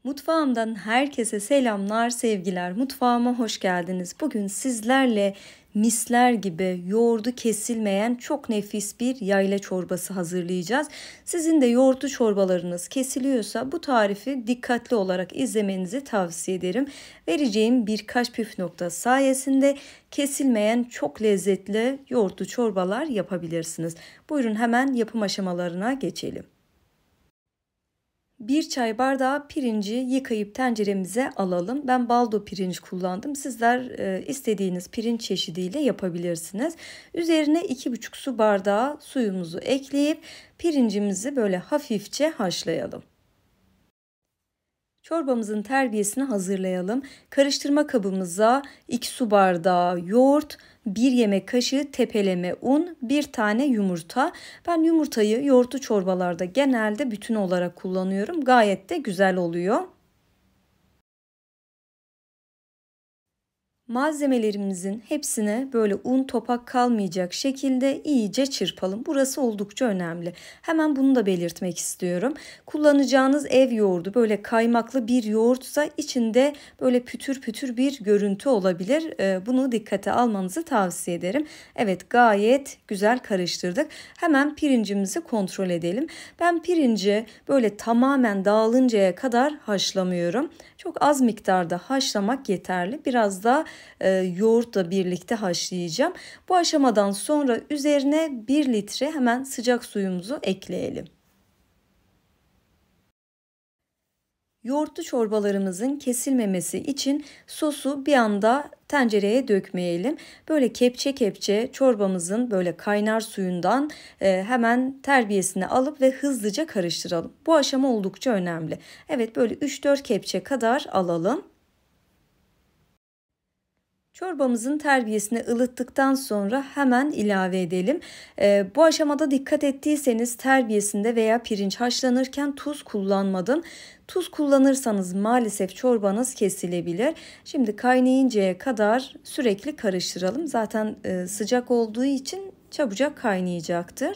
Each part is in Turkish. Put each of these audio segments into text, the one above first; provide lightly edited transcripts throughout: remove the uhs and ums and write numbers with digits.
Mutfağımdan herkese selamlar, sevgiler. Mutfağıma hoş geldiniz. Bugün sizlerle misler gibi yoğurdu kesilmeyen çok nefis bir yayla çorbası hazırlayacağız. Sizin de yoğurtlu çorbalarınız kesiliyorsa bu tarifi dikkatli olarak izlemenizi tavsiye ederim. Vereceğim birkaç püf nokta sayesinde kesilmeyen çok lezzetli yoğurtlu çorbalar yapabilirsiniz. Buyurun hemen yapım aşamalarına geçelim. 1 çay bardağı pirinci yıkayıp tenceremize alalım. Ben baldo pirinç kullandım. Sizler istediğiniz pirinç çeşidiyle yapabilirsiniz. Üzerine 2,5 su bardağı suyumuzu ekleyip pirincimizi böyle hafifçe haşlayalım. Çorbamızın terbiyesini hazırlayalım. Karıştırma kabımıza 2 su bardağı yoğurt, 1 yemek kaşığı tepeleme un, 1 tane yumurta. Ben yumurtayı yoğurtlu çorbalarda genelde bütün olarak kullanıyorum. Gayet de güzel oluyor. Malzemelerimizin hepsine böyle un topak kalmayacak şekilde iyice çırpalım. Burası oldukça önemli. Hemen bunu da belirtmek istiyorum. Kullanacağınız ev yoğurdu böyle kaymaklı bir yoğurtsa içinde böyle pütür pütür bir görüntü olabilir. Bunu dikkate almanızı tavsiye ederim. Evet, gayet güzel karıştırdık. Hemen pirincimizi kontrol edelim. Ben pirinci böyle tamamen dağılıncaya kadar haşlamıyorum. Çok az miktarda haşlamak yeterli. Biraz da yoğurtla birlikte haşlayacağım. Bu aşamadan sonra üzerine 1 litre hemen sıcak suyumuzu ekleyelim. Yoğurtlu çorbalarımızın kesilmemesi için sosu bir anda tencereye dökmeyelim. Böyle kepçe kepçe çorbamızın böyle kaynar suyundan hemen terbiyesini alıp ve hızlıca karıştıralım. Bu aşama oldukça önemli. Evet, böyle 3-4 kepçe kadar alalım. Çorbamızın terbiyesini ılıttıktan sonra hemen ilave edelim. Bu aşamada dikkat ettiyseniz terbiyesinde veya pirinç haşlanırken tuz kullanmadım. Tuz kullanırsanız maalesef çorbanız kesilebilir. Şimdi kaynayıncaya kadar sürekli karıştıralım. Zaten sıcak olduğu için çabucak kaynayacaktır.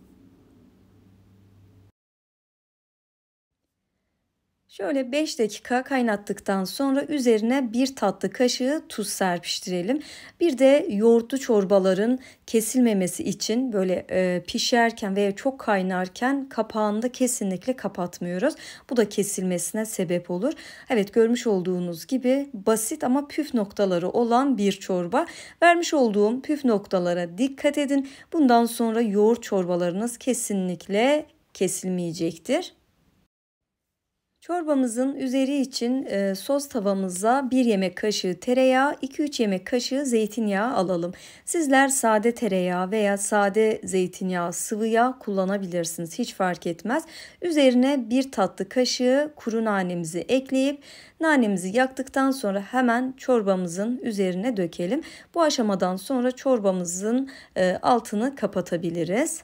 Şöyle 5 dakika kaynattıktan sonra üzerine 1 tatlı kaşığı tuz serpiştirelim. Bir de yoğurtlu çorbaların kesilmemesi için böyle pişerken veya çok kaynarken kapağını da kesinlikle kapatmıyoruz. Bu da kesilmesine sebep olur. Evet, görmüş olduğunuz gibi basit ama püf noktaları olan bir çorba. Vermiş olduğum püf noktalara dikkat edin. Bundan sonra yoğurt çorbalarınız kesinlikle kesilmeyecektir. Çorbamızın üzeri için sos tavamıza 1 yemek kaşığı tereyağı, 2-3 yemek kaşığı zeytinyağı alalım. Sizler sade tereyağı veya sade zeytinyağı, sıvı yağ kullanabilirsiniz. Hiç fark etmez. Üzerine 1 tatlı kaşığı kuru nanemizi ekleyip nanemizi yaktıktan sonra hemen çorbamızın üzerine dökelim. Bu aşamadan sonra çorbamızın altını kapatabiliriz.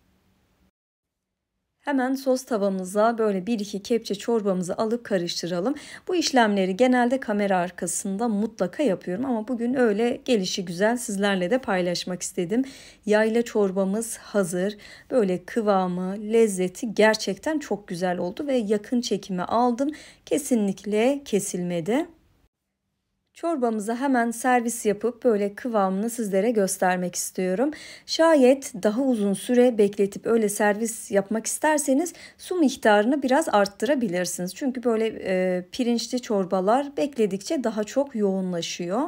Hemen sos tavamıza böyle 1-2 kepçe çorbamızı alıp karıştıralım. Bu işlemleri genelde kamera arkasında mutlaka yapıyorum ama bugün öyle gelişigüzel sizlerle de paylaşmak istedim. Yayla çorbamız hazır. Böyle kıvamı, lezzeti gerçekten çok güzel oldu ve yakın çekime aldım. Kesinlikle kesilmedi. Çorbamıza hemen servis yapıp böyle kıvamını sizlere göstermek istiyorum. Şayet daha uzun süre bekletip öyle servis yapmak isterseniz su miktarını biraz arttırabilirsiniz. Çünkü böyle pirinçli çorbalar bekledikçe daha çok yoğunlaşıyor.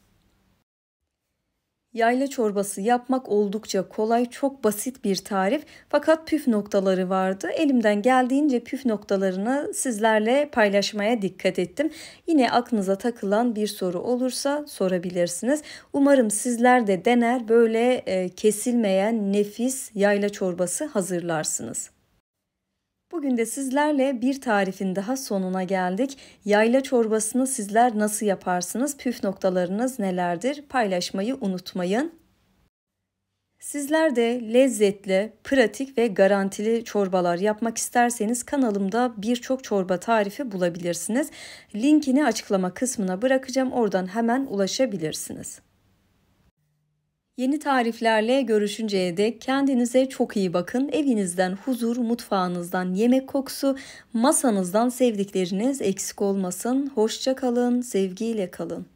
Yayla çorbası yapmak oldukça kolay, çok basit bir tarif. Fakat püf noktaları vardı. Elimden geldiğince püf noktalarını sizlerle paylaşmaya dikkat ettim. Yine aklınıza takılan bir soru olursa sorabilirsiniz. Umarım sizler de dener böyle kesilmeyen nefis yayla çorbası hazırlarsınız. Bugün de sizlerle bir tarifin daha sonuna geldik. Yayla çorbasını sizler nasıl yaparsınız? Püf noktalarınız nelerdir? Paylaşmayı unutmayın. Sizler de lezzetli, pratik ve garantili çorbalar yapmak isterseniz kanalımda birçok çorba tarifi bulabilirsiniz. Linkini açıklama kısmına bırakacağım. Oradan hemen ulaşabilirsiniz. Yeni tariflerle görüşünceye dek kendinize çok iyi bakın. Evinizden huzur, mutfağınızdan yemek kokusu, masanızdan sevdikleriniz eksik olmasın. Hoşça kalın, sevgiyle kalın.